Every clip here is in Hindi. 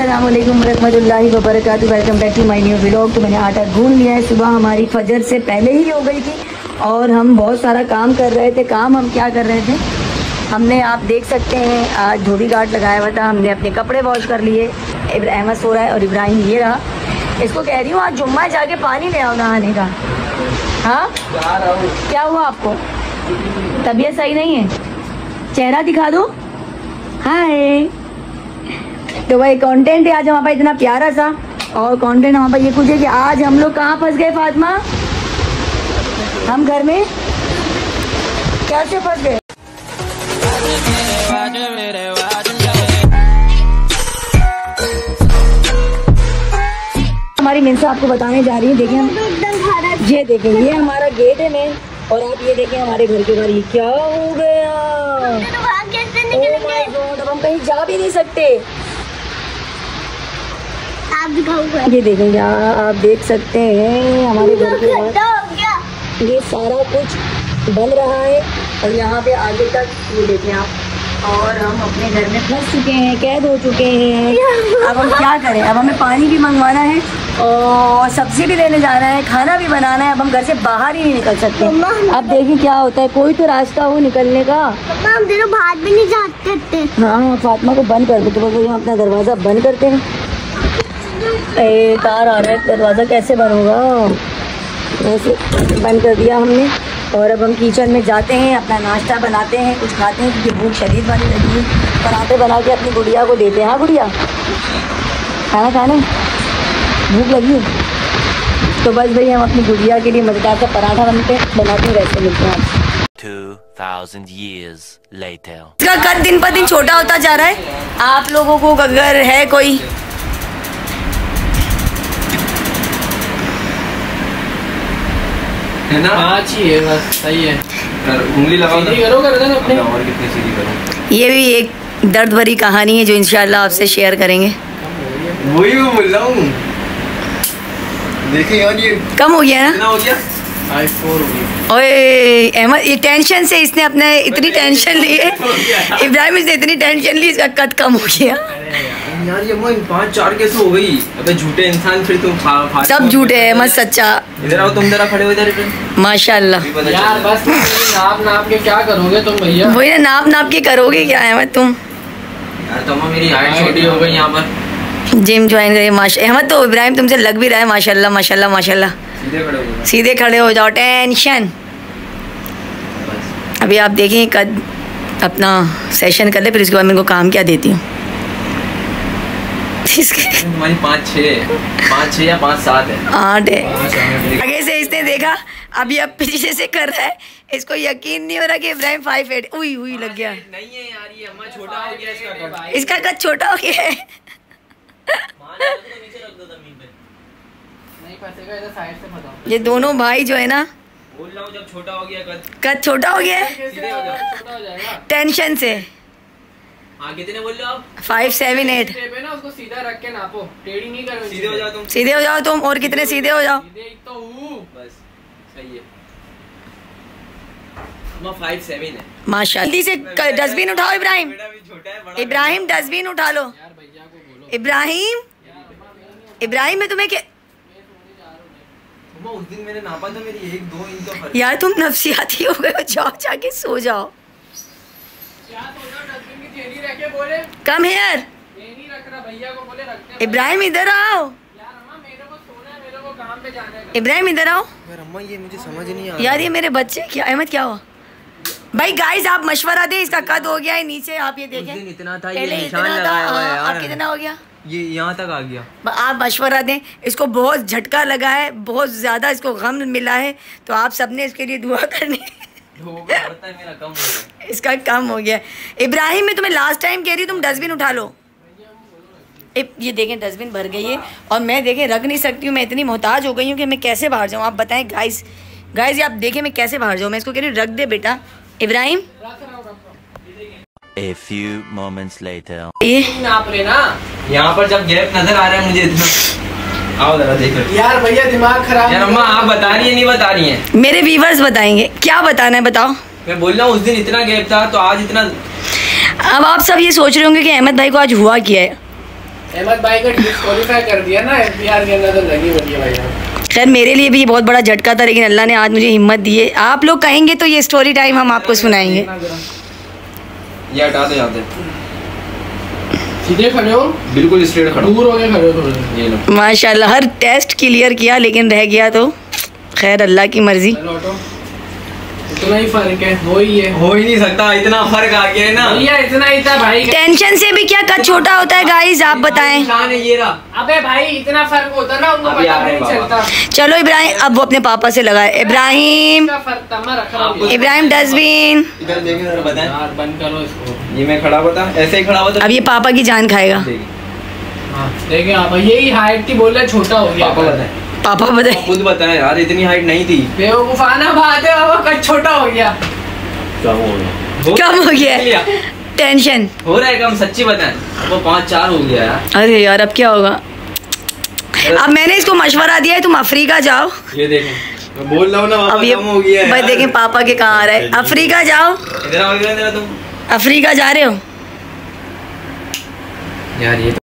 अस्सलाम वालेकुम रहमतुल्लाहि व बरकातुहू। Welcome back to my new vlog. तो मैंने आटा गूंद लिया है। सुबह हमारी फजर से पहले ही हो गई थी और हम बहुत सारा काम कर रहे थे। काम हम क्या कर रहे थे, हमने आप देख सकते हैं आज धोबी घाट लगाया हुआ था। हमने अपने कपड़े वॉश कर लिए। अहमद सो रहा है और इब्राहिम ये रहा। इसको कह रही हूँ आज जुम्मा जाके पानी ले आओ नहाने का। हाँ क्या हुआ आपको, तबीयत सही नहीं है? चेहरा दिखा दो। हाय। तो वही कंटेंट है आज हमारे पास इतना प्यारा सा। और कंटेंट हमारे पास ये कुछ है कि आज हम लोग कहाँ फंस गए फातिमा? हम घर में कैसे फंस गए? हमारी मिनसा आपको बताने जा रही है। देखिए हम ये देखें, ये हमारा गेट है मेन। और आप ये देखें हमारे घर के बाहर ये क्या हो गया। ओह माय गॉड, अब हम कहीं जा भी नहीं सकते। ये देखेंगे आप देख सकते हैं हमारे घर के बाहर ये सारा कुछ बन रहा है। और यहाँ पे आगे तक ये देखें आप। और हम अपने घर में फंस चुके हैं, कैद हो चुके हैं। अब हम क्या करें? अब हमें पानी भी मंगवाना है और सब्जी भी लेने जाना है, खाना भी बनाना है। अब हम घर से बाहर ही नहीं निकल सकते। अब देखिए क्या होता है, कोई तो रास्ता हो निकलने का। हम दोनों बाहर भी नहीं जा सकते। हाँ फातिमा को बंद कर दो। तो हम अपना दरवाज़ा बंद करते हैं। कार आ रहा है, दरवाज़ा कैसे बंद होगा? ऐसे बंद कर दिया हमने। और अब हम किचन में जाते हैं, अपना नाश्ता बनाते हैं, कुछ खाते हैं क्योंकि भूख शदीद वाली लगी है। पराठे बना के अपनी गुड़िया को देते हैं। हाँ गुड़िया खाना खाने भूख लगी है तो बस भाई हम अपनी गुड़िया के लिए मज़ेदार सा पराठा बनाते हैं। वैसे मिलते हैं 2000 years later। इसका कद दिन पर दिन छोटा होता जा रहा है। आप लोगों को अगर है कोई है ना, पाँच ही है बस, सही है। उंगली लगाओ, करो कर देना अपने। और कितनी सीधी करो। ये भी एक दर्द भरी कहानी है जो इंशाल्लाह आपसे शेयर करेंगे। वही मैं बोल रहा हूँ। देखिए यार ये कम हो गया ना? कितना हो गया? 5-4 हो गया। ओए अहमद, ये टेंशन से इसने अपने इतनी टेंशन ली है। इब्राहिम इसने इतनी टेंशन ली, इसका कद कम हो गया। यार ये 5-4 कैसे हो गई? अबे झूठे इंसान, फिर तुम सब झूठे है, मत सच्चा। इधर आओ, तुम जरा खड़े हो इधर। माशाल्लाह यार बस नाप के क्या करोगे तुम भैया? वही ना, नाप के करोगे क्या अहमद तुम? यार तुम मेरी हाइट छोटी हो गई यहाँ पर। जिम ज्वाइन करिए माशा। अहमद तो इब्राहिम तुमसे लग भी रहा है माशाल्लाह माशाल्लाह माशाल्लाह। सीधे खड़े हो जाओ, टेंशन। अभी आप देखें कद अपना सेशन कर ले, फिर इसके बाद मेरे को काम क्या देती हूँ। तुम्हारी 5-6 या 5-7 है। 8 है। आगे से इसने देखा, अभी अब पीछे से कर रहा है। इसको यकीन नहीं हो रहा कि इब्राहिम 5'8। उई हुई लग गया। नहीं है यार, ये अम्मा छोटा हो गया इसका। इसका कद छोटा हो गया है। ये दोनों भाई जो है ना, बोल रहा हूँ जब छोटा हो गया कद छोटा हो गया है टेंशन से। हाँ कितने बोल रहे हो आप? 5, 7, 8। उसको सीधा रख के नापो, टेढ़ी नहीं करो। सीधे हो जाओ तुम। सीधे हो जाओ तुम। और कितने सीधे हो जाओ? तो बस सही है। 5-7 है माशाल्लाह। जल्दी से डस्टबिन उठाओ इब्राहिम। इब्राहिम डस्टबिन उठा लो। इब्राहिम मैं तुम्हें क्या उस दिन मैंने नापा था, मेरी 1-2 इंच का फर्क। यार तुम नफसियाती हो गए, जाओ जाके सो जाओ। Come here. इब्राहिम इधर आओ। इब्राहिम इधर आओ। अम्मा ये मुझे समझ नहीं आ रहा यार ये मेरे बच्चे क्या अहमद क्या हुआ? भाई गाइस आप मशवरा दें, इसका कद हो गया है नीचे। आप ये देखें, इतना था, पहले ये इतना था, अब कितना हो गया? ये यहाँ तक आ गया। आप मशवरा दें। इसको बहुत झटका लगा है, बहुत ज़्यादा इसको गम मिला है। तो आप सबने इसके लिए दुआ करनी है। मेरा कम हो गया। इसका कम हो गया। इब्राहिम मैं तुम्हें लास्ट टाइम कह रही तुम डस्टबिन उठा लो। ये देखें डस्टबिन भर गई है और मैं देखें रख नहीं सकती हूँ। मैं इतनी मोहताज हो गई हूँ कि मैं कैसे बाहर जाऊँ। आप बताएं गाइस ये आप देखें मैं कैसे बाहर जाऊँ। मैं इसको कह रही हूँ रख दे बेटा। Ibrahim A few moments later। नाप लेना। यहाँ पर जब गैप नजर आ रहा है मुझे इतना। आओ जरा देखो। यार भैया दिमाग खराब। यार अम्मा आप बता रही है नहीं बता रही है? मेरे व्यूवर्स बताएंगे। क्या बताना है बताओ। मैं बोल रहा हूँ उस दिन इतना गैप था तो आज इतना। अब आप सब ये सोच रहे होंगे कि अहमद भाई को आज हुआ क्या है। अहमद भाई का डिस्क्वालीफाई कर दिया ना एफबीआर के अंदर, तो लगी बढ़िया भाई। खैर मेरे लिए भी ये बहुत बड़ा झटका था, लेकिन अल्लाह ने आज मुझे हिम्मत दी है। आप लोग कहेंगे तो ये स्टोरी टाइम हम आपको सुनाएंगे। ये हटा दो, यहाँ सीधे खड़े हो, बिल्कुल स्ट्रेट खड़े, दूर हो गए खड़े हो थोड़े। ये लो माशाल्लाह हर टेस्ट क्लियर किया, लेकिन रह गया तो खैर अल्लाह की मर्जी। इतना ही फर्क है, हो ही नहीं सकता, इतना फर्क आ गया है ना भैया, इतना ही था भाई। टेंशन से भी क्या कद छोटा होता है गाइस, आप बताएं। ये रहा। अबे भाई इतना फर्क होता ना, उनको पता नहीं चलता। चलो इब्राहिम, अब वो अपने पापा से लगाए। इब्राहिम डस्टबिन इधर देखें जरा, बताएं यार, बंद करो इसको। ये मैं खड़ा बता, ऐसे ही खड़ा बता। अब ये पापा की जान खाएगा। देखिए आप, यही हाइट थी, बोल रहे छोटा हो गया। पापा बताए, खुद बताएं यार, इतनी हाइट नहीं थी। बेवकूफाना बात है, वो कद छोटा हो गया। कम हो गया, टेंशन हो रहा है कम, सच्ची बताएं। वो 5-4 हो गया यार। अरे यार अब क्या होगा। अब मैंने इसको मशवरा दिया है, तुम अफ्रीका जाओ। ये देखें, मैं बोल रहा हूँ ना, अब ये कम हो गया भाई देखें पापा के कहाँ आ रहा है। अफ्रीका जाओ, इधर आओ, इधर तुम अफ्रीका जा रहे हो यार। ये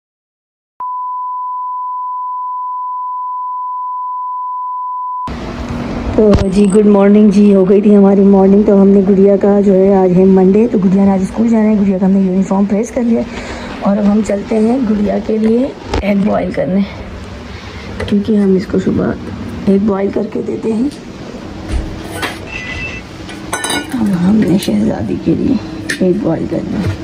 तो जी गुड मॉर्निंग जी, हो गई थी हमारी मॉर्निंग। तो हमने गुड़िया का जो है, आज है मंडे, तो गुड़िया ने आज स्कूल जाना है। गुड़िया का हमने यूनिफॉर्म प्रेस कर लिया और अब हम चलते हैं गुड़िया के लिए एग बॉयल करने, क्योंकि हम इसको सुबह एग बॉयल करके देते हैं। अब हमने शहजादी के लिए एग बॉयल करना है।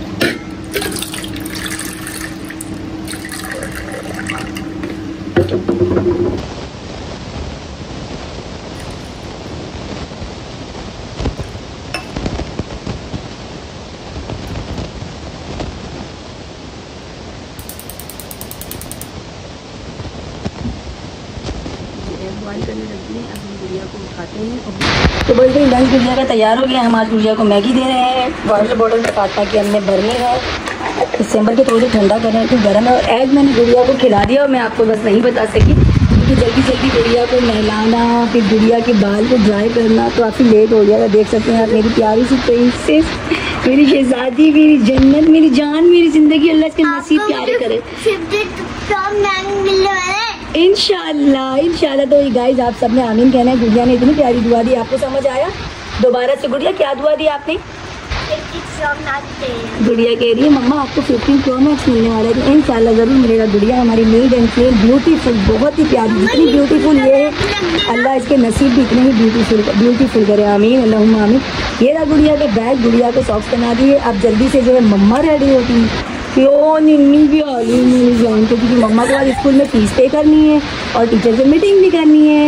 बॉयल करने रख दिए, अब हम गुड़िया को उठाते हैं। तो बस भाई लंच गुड़िया का तैयार हो गया। हम आज गुड़िया को मैगी दे रहे हैं। वाटर बॉटल में फातिमा की हमने भरनी है, दिसंबर के थोड़े ठंडा कर रहे हैं, तो गर्म है। और एग मैंने गुड़िया को खिला दिया, और मैं आपको बस नहीं बता सकी क्योंकि जल्दी जल्दी गुड़िया को नहलाना, फिर गुड़िया के बाल को ड्राई करना, तो काफ़ी लेट हो गया था। देख सकते हैं आप, मेरी प्यारी सी प्रिंसेस, मेरी शहजादी, मेरी जन्नत, मेरी जान, मेरी ज़िंदगी, अल्लाह इसके नसीब प्यारे करे इंशाल्लाह इंशाल्लाह। तो ये गाइस आप सब ने आमीन कहना है। गुड़िया ने इतनी प्यारी दुआ दी, आपको समझ आया? दोबारा से गुड़िया क्या दुआ दी आपने? गुड़िया कह रही है मम्मा आपको 15 प्रो मैक्स मिलने वाला है। इंशाल्लाह ज़रूर मिलेगा। गुड़िया हमारी नीड एंड क्लीन, ब्यूटीफुल, बहुत ही प्यारी, जितनी ब्यूटीफुल ये है अल्लाह इसके नसीब भी इतने ही ब्यूटीफुल करे। आमीन अल्लाहुम्मा आमीन। ये रहा गुड़िया का बैग, गुड़िया को सॉक्स पहना दिए। अब जल्दी से जो है मम्मा रेडी होती है। क्यों निन्नी भी आ रही मेरी जान को, क्योंकि मम्मा को आज स्कूल में फीस पे करनी है और टीचर से मीटिंग भी करनी है।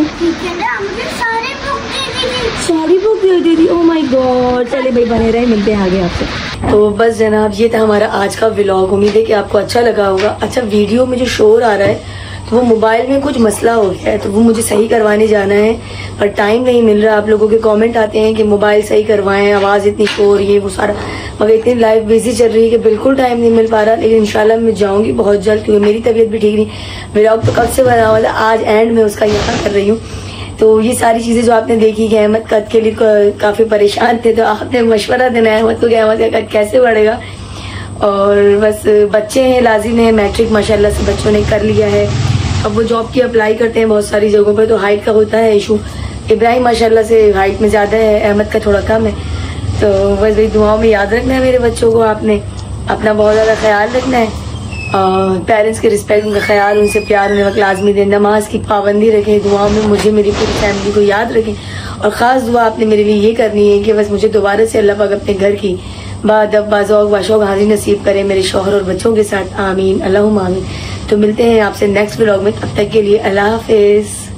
सारी बुक दे दी थी। Oh my god. चले भाई बने रहे, मिलते हैं आगे आपसे। तो बस जनाब ये था हमारा आज का व्लॉग। उम्मीद है कि आपको अच्छा लगा होगा। अच्छा वीडियो में जो शोर आ रहा है तो वो मोबाइल में कुछ मसला हो गया है, तो वो मुझे सही करवाने जाना है, पर टाइम नहीं मिल रहा। आप लोगों के कमेंट आते हैं कि मोबाइल सही करवाएं, आवाज़ इतनी शोर, ये वो सारा, मगर इतनी लाइफ बिजी चल रही है कि बिल्कुल टाइम नहीं मिल पा रहा। लेकिन इंशाल्लाह मैं जाऊंगी बहुत जल्द, क्योंकि मेरी तबीयत भी ठीक नहीं। व्लॉग तो कब से बना हुआ था, आज एंड में उसका यहाँ कर रही हूँ। तो ये सारी चीजें जो आपने देखी कि अहमद कद के लिए काफी परेशान थे, तो आपने मशवरा देना है अहमद को कि अहमद का कद कैसे बढ़ेगा। और बस बच्चे हैं, लाजिम है, मैट्रिक माशाल्लाह से बच्चों ने कर लिया है। अब वो जॉब की अप्लाई करते हैं बहुत सारी जगहों पे, तो हाइट का होता है इशू। इब्राहिम माशाल्लाह से हाइट में ज्यादा है, अहमद का थोड़ा कम है। तो बस भाई दुआओं में याद रखना है मेरे बच्चों को। आपने अपना बहुत ज्यादा ख्याल रखना है, पेरेंट्स के रिस्पेक्ट, उनका ख्याल, उनसे प्यार उन्हें वक्त लाजमी दें, नमाज की पाबंदी रखें, दुआओं में मुझे, मेरी पूरी फैमिली को याद रखें। और ख़ास दुआ आपने मेरे लिए ये करनी है कि बस मुझे दोबारा से अल्लाह पाक अपने घर की बादब बाज़ौक़ बाशौक़ हाज़िर नसीब करें मेरे शौहर और बच्चों के साथ। आमीन अल्लाहुम्मा आमीन। तो मिलते हैं आपसे नेक्स्ट व्लॉग में, तब तक के लिए अल्लाह हाफ़िज़।